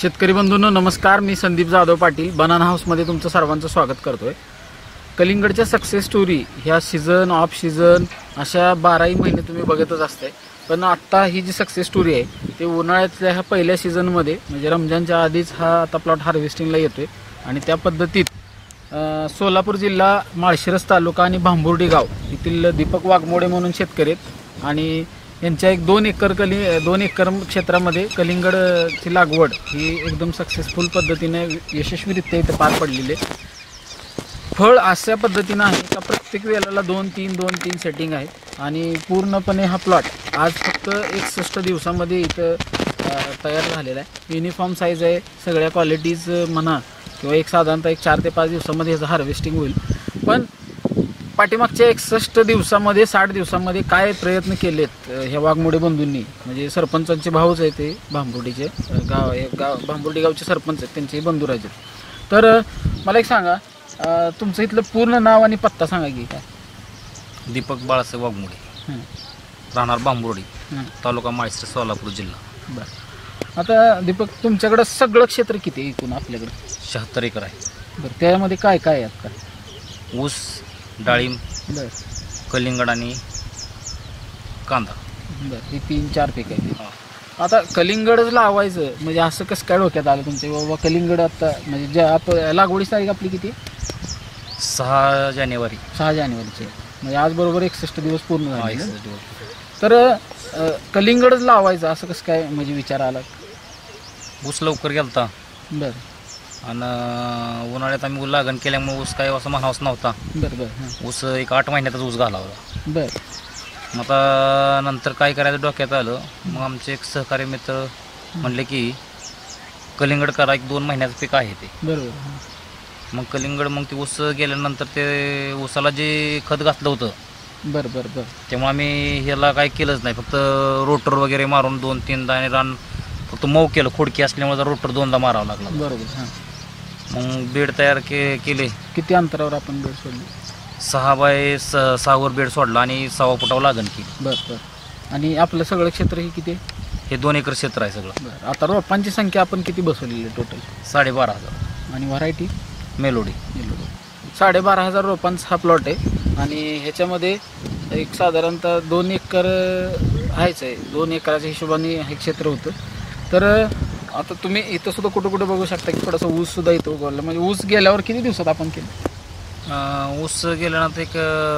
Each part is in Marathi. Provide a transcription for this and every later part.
शेतकरी बंधूंनो नमस्कार, मी संदीप जाधव पाटील बनाना हाऊसमध्ये तुमचं सर्वांचं स्वागत करतोय। कलिंगडच्या सक्सेस स्टोरी ह्या सीझन ऑफ सीझन अशा 12ही महिने तुम्ही बघतच असताय, पण आता ही जी सक्सेस स्टोरी आहे ते उन्हाळ्यातल्या ह्या पहिल्या सीझनमध्ये म्हणजे रमजानच्या आधीच हा आता प्लॉट हार्वेस्टिंगला येतोय आणि त्या पद्धतीत सोलापूर जिल्हा माळशिरस तालुका आणि भांबुर्डी गाव येथील दीपक वाघमोडे म्हणून शेतकरी आहेत आणि यांच्या एक 2 एकर क्षेत्रामध्ये कलिंगडची लागवड ही एकदम सक्सेसफुल पद्धतीने यशस्वीरित्या इथे पार पडलेली आहे। फळ अशा पद्धतीने आहे का प्रत्येक वेळेला 2-3 सेटिंग आहे आणि पूर्णपणे हा प्लॉट आज फक्त 61 दिवसामध्ये इथं तयार झालेला आहे। युनिफॉर्म साईज आहे, सगळ्या क्वालिटीज म्हणा किंवा साधारणतः 4 ते 5 दिवसामध्ये याचं हार्वेस्टिंग होईल। पण पाठीमागच्या 61 दिवसामध्ये 60 दिवसामध्ये काय प्रयत्न केलेत ह्या वाघमोडे बंधूंनी, म्हणजे सरपंचांचे भाऊच आहे ते भांबुर्डीचे भांबुर्डी गावचे सरपंच आहेत, त्यांचे बंधू राजे। तर मला एक सांगा, तुमचं इथलं पूर्ण नाव आणि पत्ता सांगा की काय? दीपक बाळासाहेब वाघमोडे, राहणार भांबुर्डी, तालुका माळशिरस, सोलापूर जिल्हा। बरं, आता दीपक तुमच्याकडे सगळं क्षेत्र किती आहे एकूण? आपल्याकडे 76 एकर आहे। बरं, त्यामध्ये काय काय आहे? काय ऊस, डाळिंब, कलिंगड आणि कांदा। बरं, ही 3-4 पीक आहे। आता कलिंगडच लावायचं म्हणजे असं कसं काय डोक्यात आलं तुमच्या बाबा कलिंगड? आता म्हणजे ज्या लागवडीची तारीख आपली किती? 6 जानेवारी। 6 जानेवारीची, म्हणजे आज बरोबर 61 दिवस पूर्ण झाले। तर कलिंगडच लावायचं असं कसं काय म्हणजे विचार आला? ऊस लवकर गेलता। बरं, आणि उन्हाळ्यात आम्ही लागण केल्यामुळे ऊस काय असं म्हणावंच नव्हता। बरं, ऊस एक 8 महिन्यातच ऊस घालावला। बरं, मग आता नंतर काय करायचं डोक्यात आलं, मग आमचे एक सहकारी मित्र म्हणले की कलिंगड करा, 1-2 महिन्याचं पीक आहे ते। बरोबर, मग कलिंगड, मग ते ऊस गेल्यानंतर ते ऊसाला जे खत घातलं होतं, बरं, तेव्हा आम्ही ह्याला काय केलंच नाही, फक्त रोटर वगैरे मारून 2-3दा आणि रान फक्त मऊ केलं। खोडकी असल्यामुळे रोटर 2दा मारावं लागला। बरोबर, मग बेड तयार केले। किती अंतरावर आपण बेड सोडली? 6 बाय 6 वर बेड सोडला आणि 6 फुटावर लागण केली। बरं, आणि आपलं सगळं क्षेत्र हे किती? हे 2 एकर क्षेत्र आहे सगळं। बरं, आता रोपांची संख्या आपण किती बसवलेली आहे टोटल? 12,500। आणि व्हरायटी मेलोडी 12,500 रोपांचा हा प्लॉट आहे आणि ह्याच्यामध्ये एक साधारणतः 2 एकर आहेच आहे। 2 एकराच्या हिशोबाने हे क्षेत्र होतं। तर आता तुम्ही इथं सुद्धा कुठं बघू शकता की थोडासा ऊस सुद्धा इथं उगवला। म्हणजे ऊस गेल्यावर किती दिवसात आपण केलं? ऊस गेल्यानंतर एक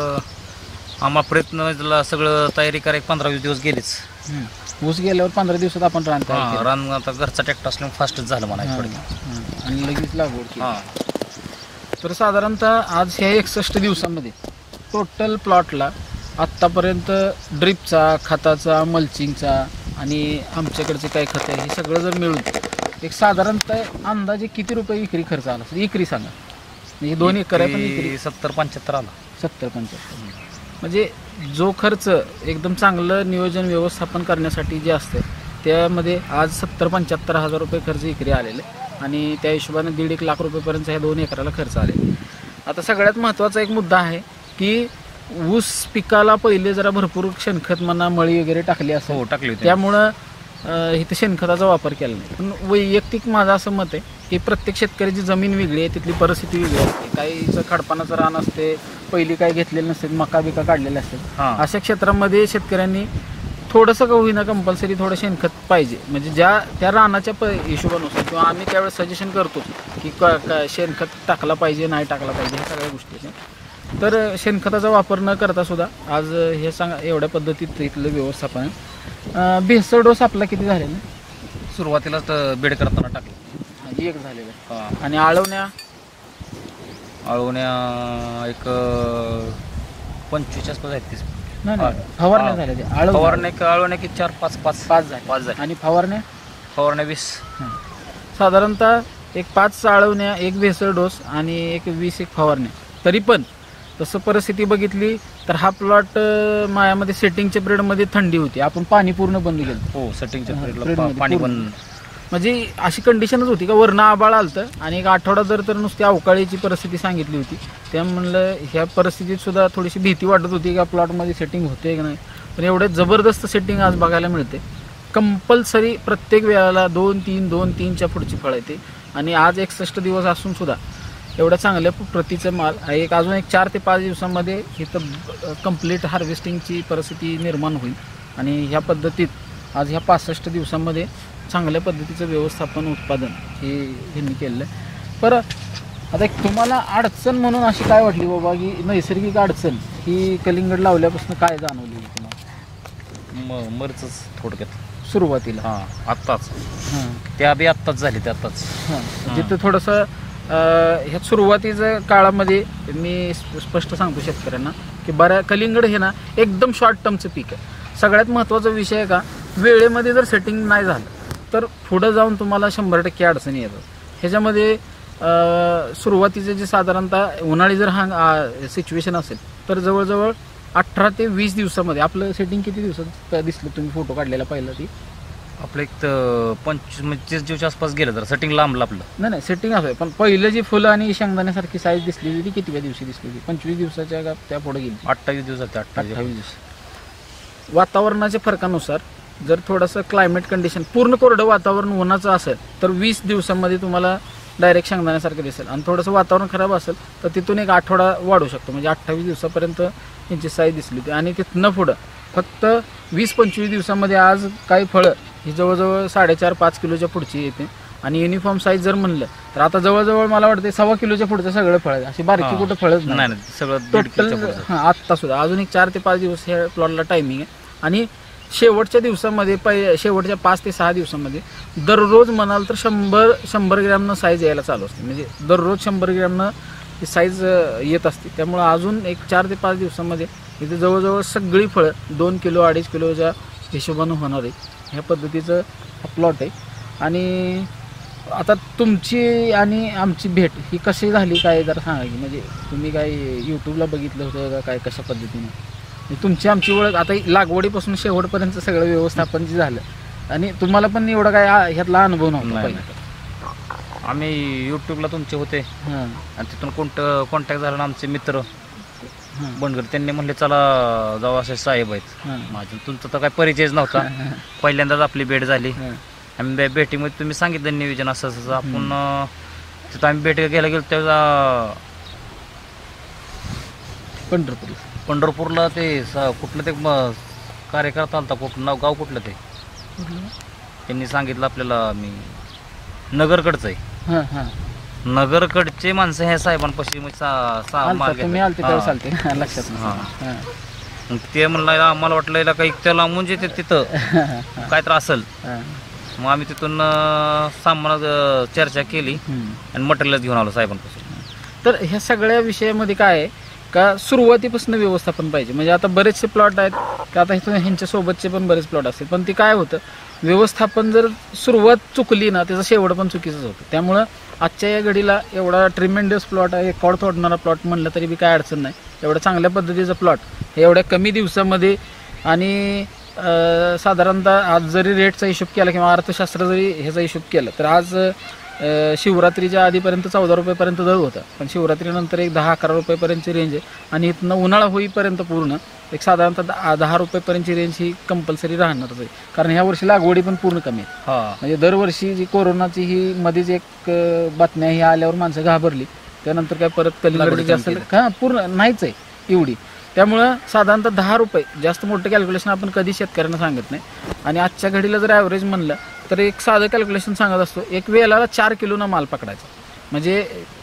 आम्हाला प्रयत्न सगळं तयारी करायला 15-20 दिवस गेलेच। ऊस गेल्यावर 15 दिवसात आपण रान आता घरचा ट्रॅक्टर असल्यामुळे फास्टच झालं म्हणायचं आणि लगेच लागवड केली। तर साधारणतः आज ह्या 61 दिवसामध्ये टोटल प्लॉटला आत्तापर्यंत ड्रिपचा, खताचा, मल्चिंगचा आणि आमच्याकडचे काय खत आहे हे सगळं जर मिळून एक साधारणतः अंदाजे किती रुपये एकरी खर्च आला? एकरी सांगा, म्हणजे 2 एकर आहे पण एकरी 70-75 आला। 70-75, म्हणजे जो खर्च एकदम चांगलं नियोजन व्यवस्थापन करण्यासाठी जे असतं त्यामध्ये आज 70-75 हजार रुपये खर्च एकरी आलेले आणि त्या हिशोबाने 1.5 लाख रुपयेपर्यंत ह्या 2 एकराला खर्च आले। आता सगळ्यात महत्त्वाचा एक मुद्दा आहे की ऊस पिकाला पहिले जरा भरपूर शेणखत म्हणा, मळी वगैरे टाकली असं टाकली, त्यामुळं इथं शेणखताचा वापर केला नाही। पण वैयक्तिक माझं असं मत आहे की प्रत्येक शेतकऱ्याची जमीन वेगळी आहे, तिथली परिस्थिती वेगळी असते। काहीचं खडपानाचं रान असते, पहिली काही घेतलेलं नसते, मका बिका काढलेले असते। अशा क्षेत्रामध्ये शेतकऱ्यांनी थोडंसं का होईना कंपल्सरी थोडं शेणखत पाहिजे, म्हणजे त्या रानाच्या हिशोबानुसार किंवा आम्ही त्यावेळेस सजेशन करतो की शेणखत टाकला पाहिजे, नाही टाकला पाहिजे, ह्या सगळ्या गोष्टी। तर शेणखताचा वापर न करता सुद्धा आज हे सांगा एवढ्या पद्धतीत इथलं व्यवस्थापन आहे। भेसळ डोस आपला किती झालेला? सुरुवातीला तर बेड करताना टाकलं 1 झालेलं आहे आणि आळवण्या एक 25 आसपास आहेत। 30 नाही फवारण्या झाल्या, आळवण्या की 4-5 झाल्या आणि फवारण्या 20 साधारणतः एक 5 आळवण्या, 1 भेसळ डोस आणि 20 फवारण्या। तरी पण तसं परिस्थिती बघितली तर हा प्लॉट मायामध्ये सेटिंगच्या पिरियडमध्ये थंडी होती, आपण पाणी पूर्ण बंद केलं। हो, सेटिंगच्या पिरियडला पाणी बंद, म्हणजे अशी कंडिशनच होती का वरनं आबाळ आलतं आणि 1 आठवडा तर नुसती अवकाळीची परिस्थिती सांगितली होती। त्या म्हणलं ह्या परिस्थितीत सुद्धा थोडीशी भीती वाटत होती का प्लॉटमध्ये सेटिंग होते की नाही, पण एवढे जबरदस्त सेटिंग आज बघायला मिळते। कंपल्सरी प्रत्येक वेळेला 2-3च्या पुढची फळं येते आणि आज 61 दिवस असून सुद्धा एवढ्या चांगल्या प्रतीचा माल एक अजून 4 ते 5 दिवसांमध्ये इथं कंप्लीट हार्वेस्टिंगची परिस्थिती निर्माण होईल आणि ह्या पद्धतीत आज ह्या 65 दिवसांमध्ये चांगल्या पद्धतीचं व्यवस्थापन उत्पादन हे ह्यांनी केलेलं आहे. परत आता एक तुम्हाला अडचण म्हणून अशी काय वाटली बाबा की नैसर्गिक अडचण ही कलिंगड लावल्यापासून काय जाणवली तुम्हाला? मरच थोडक्यात सुरुवातीला आत्ताच त्या बी आत्ताच झाली ते आत्ताच. जिथं थोडंसं ह्या सुरुवातीच्या काळामध्ये मी स्पष्ट सांगतो शेतकऱ्यांना की बऱ्या कलिंगड हे ना एकदम शॉर्ट टर्मचं पीक आहे. सगळ्यात महत्त्वाचा विषय आहे का वेळेमध्ये जर सेटिंग नाही झालं तर पुढं जाऊन तुम्हाला 100% अडचणी येतात. ह्याच्यामध्ये सुरुवातीचे जे साधारणतः उन्हाळी जर सिच्युएशन असेल तर जवळजवळ 18 ते 20 दिवसामध्ये आपलं सेटिंग किती दिवसात दिसलं तुम्ही फोटो काढलेला पाहिला ती? आपलं एक 25 दिवसाच्या आसपास गेलं तर सेटिंग लांबलं आपलं. नाही सेटिंग असं पण पहिलं जी फुलं आणि शेंगदाण्यासारखी साईज दिसली ती किती दिवशी दिसली होती? 25 दिवसाच्या का त्या पुढे गेली? 28 दिवसाच्या 28 दिवस. वातावरणाच्या फरकानुसार जर थोडंसं क्लायमेट कंडिशन पूर्ण कोरडं वातावरण उन्हाचं असेल तर 20 दिवसांमध्ये तुम्हाला डायरेक्ट शेंगदाण्यासारखं दिसेल आणि थोडंसं वातावरण खराब असेल तर तिथून एक आठवडा वाढू शकतो. म्हणजे 28 दिवसापर्यंत यांची साईज दिसली होती आणि तिथनं पुढं फक्त 20-25 दिवसामध्ये आज काही फळं ही जवळजवळ 4.5-5 किलोच्या पुढची येते आणि युनिफॉर्म साईज जर म्हणलं तर आता जवळजवळ मला वाटतं 1.25 किलोच्या पुढचं सगळं फळं अशी बारकी कुठं फळच नाही सगळं टोटल. आत्ता सुद्धा अजून एक 4 ते 5 दिवस ह्या प्लॉटला टायमिंग आहे आणि शेवटच्या दिवसामध्ये शेवटच्या 5 ते 6 दिवसामध्ये दररोज म्हणाल तर 100 ग्रॅमनं साईज यायला चालू असते. म्हणजे दररोज 100 ग्रॅमनं ही साईज येत असते. त्यामुळं अजून एक 4 ते 5 दिवसामध्ये इथे जवळजवळ सगळी फळं 2 किलो 2.5 किलोच्या हिशोबानं होणार आहे. ह्या पद्धतीचं हा प्लॉट आहे. आणि आता तुमची आणि आमची भेट ही कशी झाली काय जरा सांगा की म्हणजे तुम्ही काय यूट्यूबला बघितलं होतं का काय कशा पद्धतीने तुमची आमची ओळख आता लागवडीपासून शेवटपर्यंत सगळं व्यवस्थापन जे झालं आणि तुम्हाला पण एवढा काय ह्यातला अनुभव नव्हता? आम्ही यूट्यूबला तुमचे होते आणि तिथून कॉन्टॅक्ट झाला आमचे मित्र बनगर त्यांनी म्हणले चला जाऊ असे साहेब आहेत माझे. तुमचा तर काय परिचयच नव्हता पहिल्यांदाच आपली भेट झाली. आम्ही भेटीमध्ये तुम्ही सांगितलं नियोजन असं असं आपण तिथं आम्ही भेट घ्यायला गेलो तेव्हा पंढरपूरला ते कुठलं ते कार्यकर्ता आलता कुठलं गाव कुठलं ते त्यांनी सांगितलं आपल्याला मी नगरकडचं आहे. नगरकडचे माणसं ह्या साहेबांपाशी ते म्हणलं आम्हाला वाटलं काही त्याला म्हणजे ते तिथं काय तर असेल. मग आम्ही तिथून सामान चर्चा केली आणि मटेरियलच घेऊन आलो साहेबांपासून. तर ह्या सगळ्या विषयामध्ये काय आहे का सुरुवातीपासून व्यवस्थापन पाहिजे. म्हणजे आता बरेचसे प्लॉट आहेत का आता इथून ह्यांच्या सोबतचे पण बरेच प्लॉट असतील पण ती काय होतं व्यवस्थापन जर सुरुवात चुकली ना त्याचा शेवट पण चुकीचंच होतं. त्यामुळं आजच्या या घडीला एवढा ट्रिमेंडियस प्लॉट आहे कॉड तोडणारा प्लॉट म्हणलं तरी बी काय अडचण नाही. एवढा चांगल्या पद्धतीचा प्लॉट हे एवढ्या कमी दिवसामध्ये आणि साधारणतः आज जरी रेटचा हिशोब केला किंवा अर्थशास्त्र जरी ह्याचा हिशोब केला तर आज शिवरात्रीच्या आधीपर्यंत 14 रुपयेपर्यंत दर होता पण शिवरात्रीनंतर एक 10-11 रुपयेपर्यंतची रेंज आहे आणि इथनं उन्हाळा होईपर्यंत पूर्ण एक साधारणतः 10 रुपयेपर्यंतची रेंज ही कंपल्सरी राहणारच आहे. कारण ह्या वर्षी लागवडी पण पूर्ण कमी आहे. म्हणजे दरवर्षी जी कोरोनाची ही मध्येच एक बातम्या ही आल्यावर माणसं घाबरली त्यानंतर काय परत कलिंगड असेल का पूर्ण नाहीच आहे एवढी. त्यामुळं साधारणतः 10 रुपये जास्त मोठं कॅल्क्युलेशन आपण कधी शेतकऱ्यांना सांगत नाही. आणि आजच्या घडीला जर ॲव्हरेज म्हणलं तर एक साधं कॅल्क्युलेशन सांगत असतो एक वेळेला 4 किलोनं माल पकडायचा. म्हणजे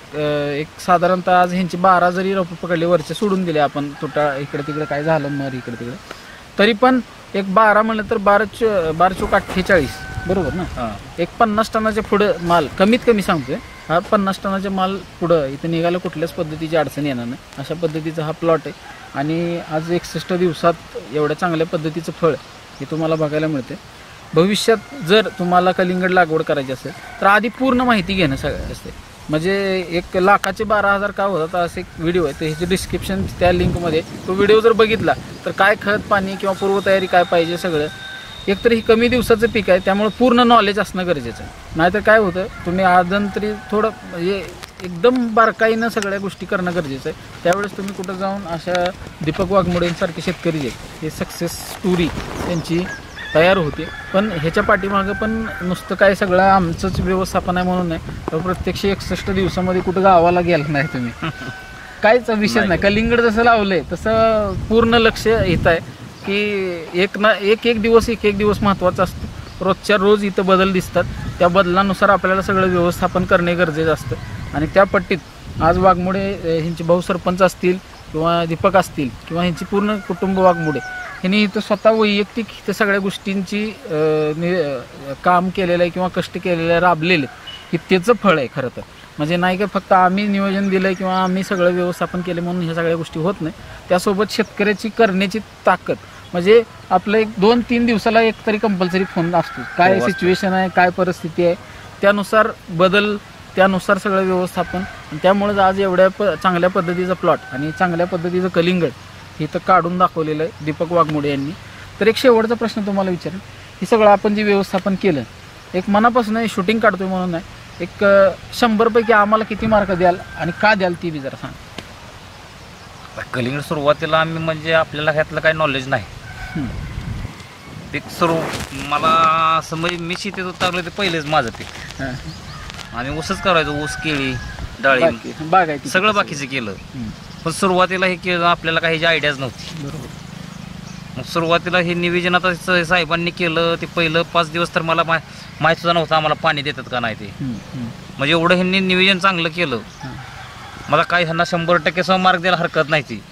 एक साधारणतः आज ह्यांची 12 जरी रोपं पकडली वरचे सोडून दिले आपण तुटा इकडे तिकडे काय झालं मर इकडे तिकडे तरी पण एक 12 म्हणलं तर 12 चोक 48 बरोबर ना. एक 50 टनाच्या पुढं माल कमीत कमी सांगतोय हा 50 टनाच्या माल पुढं इथं निघायला कुठल्याच पद्धतीची अडचण येणार नाही अशा पद्धतीचा हा प्लॉट आहे. आणि आज 61 दिवसात एवढ्या चांगल्या पद्धतीचं फळ हे तुम्हाला बघायला मिळते. भविष्यात जर तुम्हाला कलिंगड लागवड करायची असेल तर आधी पूर्ण माहिती घेणं सगळं असते. म्हणजे 1,00,000चे 12,000 का होतात असं एक व्हिडिओ आहे तर ह्याची डिस्क्रिप्शन त्या लिंकमध्ये तो व्हिडिओ जर बघितला तर काय खत पाणी किंवा पूर्वतयारी काय पाहिजे सगळं एकतर ही कमी दिवसाचं पीक आहे त्यामुळे पूर्ण नॉलेज असणं गरजेचं आहे. नाहीतर काय होतं तुम्ही आदंतरी थोडं म्हणजे एकदम बारकाईनं सगळ्या गोष्टी करणं गरजेचं आहे. त्यावेळेस तुम्ही कुठं जाऊन अशा दीपक वाघमोडेंसारखे शेतकरी जे हे सक्सेस स्टोरी त्यांची तयार होते. पण ह्याच्या पाठीमागं पण नुसतं काय सगळं आमचंच व्यवस्थापन आहे म्हणून नाही, तर प्रत्यक्ष 61 दिवसामध्ये कुठं गावाला गेला नाही तुम्ही. काहीच विषय नाही. कलिंगड जसं लावलंय तसं पूर्ण लक्ष येत आहे की एक दिवस महत्त्वाचा असतो. रोजच्या रोज इथं बदल दिसतात. त्या बदलानुसार आपल्याला सगळं व्यवस्थापन करणे गरजेचं असतं. आणि त्या पट्टीत आज वाघमोडे ह्यांचे भाऊ सरपंच असतील किंवा दीपक असतील किंवा ह्यांची पूर्ण कुटुंब वाघमोडे ह्यांनी इथं स्वतः वैयक्तिक इथं सगळ्या गोष्टींची काम केलेलं आहे किंवा कष्ट केलेलं आहे, राबलेले की त्याचं फळ आहे खरं तर. म्हणजे नाही का फक्त आम्ही नियोजन दिलं किंवा आम्ही सगळं व्यवस्थापन केलं म्हणून ह्या सगळ्या गोष्टी होत नाही. त्यासोबत शेतकऱ्याची करण्याची ताकद, म्हणजे आपलं 1-2-3 दिवसाला एक तरी कंपल्सरी फोन असतो. काय सिच्युएशन आहे, काय परिस्थिती आहे, त्यानुसार बदल, त्यानुसार सगळं व्यवस्थापन. आणि त्यामुळेच आज एवढ्या चांगल्या पद्धतीचा प्लॉट आणि चांगल्या पद्धतीचं कलिंगड इथं काढून दाखवलेलं आहे दीपक वाघमोडे यांनी. तर एक शेवटचा प्रश्न तुम्हाला विचारेल, हे सगळं आपण जे व्यवस्थापन केलं, एक मनापासून शूटिंग काढतोय म्हणून नाही, एक 100 पैकी आम्हाला किती मार्क द्याल आणि का द्याल ती बी जरा सांग. कलिंगड सुरुवातीला आम्ही म्हणजे आपल्याला ह्यातलं काही नॉलेज नाही. पीक सुरू मला असं म्हणजे मी शेतीत उतरलं ते पहिलेच माझं पीक. आम्ही ऊसच करायचो, ऊस, केळी, डाळिंब, बागायती सगळं बाकीचं केलं. पण सुरुवातीला हे केलं आपल्याला काही आयडियाच नव्हती. बरोबर. मग सुरुवातीला हे नियोजन आता साहेबांनी केलं. ते पहिलं 5 दिवस तर मला माहीत सुद्धा नव्हतं आम्हाला पाणी देतात का नाही ते. म्हणजे एवढं ह्यांनी नियोजन चांगलं केलं. मला काही ह्यांना 100% मार्क द्यायला हरकत नाही ती,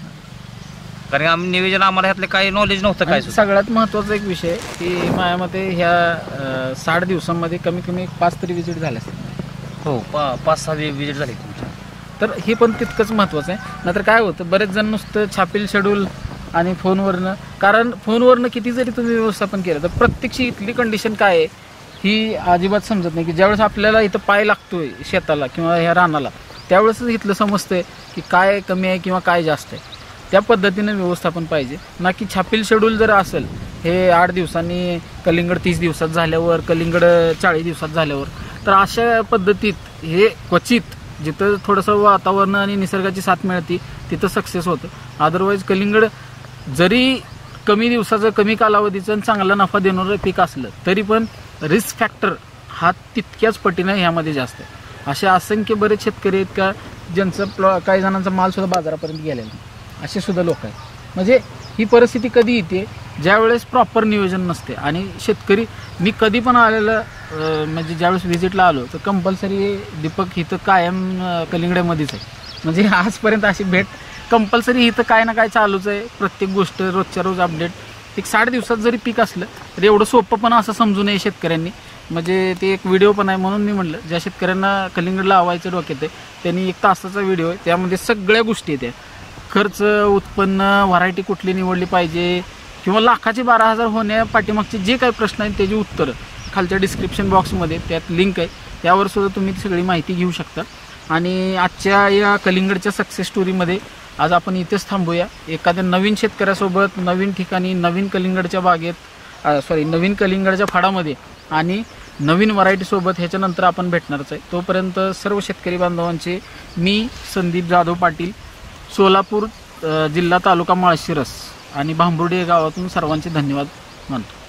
कारण आम्ही नियोजन आम्हाला ह्यातले काही नॉलेज नव्हतं. काय सगळ्यात महत्त्वाचा एक विषय की माझ्या मते ह्या 60 दिवसांमध्ये कमी कमी 5 तरी विजिट झाले असतील. हो, 5-6 विजिट झाली तुमच्या. तर हे पण तितकंच महत्त्वाचं आहे. नाहीतर काय होतं, बरेच जण नुसतं छापील शेड्यूल आणि फोनवरनं, कारण फोनवरनं किती जरी तुम्ही व्यवस्थापन केलं तर प्रत्यक्ष इथली कंडिशन काय आहे ही अजिबात समजत नाही. की ज्यावेळेस आपल्याला इथं पाय लागतोय शेताला किंवा ह्या रानाला, त्यावेळेसच इथलं समजतंय की काय कमी आहे किंवा काय जास्त आहे. त्या पद्धतीनं व्यवस्थापन पाहिजे ना की छापील शेड्यूल जर असेल, हे 8 दिवसांनी कलिंगड 30 दिवसात झाल्यावर, कलिंगड 40 दिवसात झाल्यावर, तर अशा पद्धतीत हे क्वचित जिथं थोडंसं वातावरण आणि निसर्गाची साथ मिळते तिथं सक्सेस होतं. अदरवाईज कलिंगड जरी कमी दिवसाचं, कमी कालावधीचं चांगला नफा देणारं पीक असलं तरी पण रिस्क फॅक्टर हा तितक्याच पटीनं ह्यामध्ये जास्त आहे. असे असंख्य बरेच शेतकरी आहेत का ज्यांचं काही जणांचा मालसुद्धा बाजारापर्यंत गेलेला नाही, असे सुद्धा लोक आहेत. म्हणजे ही परिस्थिती कधी येते ज्यावेळेस प्रॉपर नियोजन नसते. आणि शेतकरी, मी कधी पण आलेलं म्हणजे ज्यावेळेस व्हिजिटला आलो तर कंपल्सरी दीपक इथं कायम कलिंगड्यामध्येच आहे. म्हणजे आजपर्यंत अशी भेट कंपल्सरी इथं काय ना काय चालूच आहे. प्रत्येक गोष्ट रोजच्या रोज अपडेट. एक 60 दिवसात जरी पीक असलं तर एवढं सोपं पण असं समजू नये शेतकऱ्यांनी. म्हणजे ते एक व्हिडिओ पण आहे म्हणून मी म्हटलं, ज्या शेतकऱ्यांना कलिंगड लावायचं डोक्यात आहे त्यांनी 1 तासाचा व्हिडिओ आहे, त्यामध्ये सगळ्या गोष्टी येत्या. खर्च, उत्पन्न, व्हरायटी कुठली निवडली पाहिजे किंवा लाखाचे 12,000 होण्या पाठीमागचे जे काही प्रश्न आहेत त्याची उत्तरं खालच्या डिस्क्रिप्शन बॉक्समध्ये त्यात लिंक आहे, त्यावर सुद्धा तुम्ही सगळी माहिती घेऊ शकता. आणि आजच्या या कलिंगडच्या सक्सेस स्टोरीमध्ये आज आपण इथेच थांबूया. एखाद्या नवीन शेतकऱ्यासोबत, नवीन ठिकाणी, नवीन कलिंगडच्या बागेत, नवीन कलिंगडच्या फाडामध्ये आणि नवीन व्हरायटीसोबत ह्याच्यानंतर आपण भेटणारच आहे. तोपर्यंत सर्व शेतकरी बांधवांचे मी संदीप जाधव पाटील, सोलापूर जिल्हा, तालुका माळशिरस आणि भांबुर्डी या गावातून सर्वांचे धन्यवाद मानतो.